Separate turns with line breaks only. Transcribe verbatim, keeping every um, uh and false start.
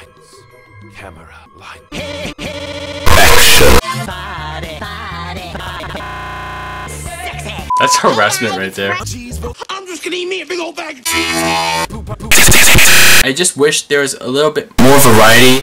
Lights. Camera. Light.
Action.
That's harassment right there.
I'm just gonna eat me a big old bag of cheese.
I just wish there was a little bit more variety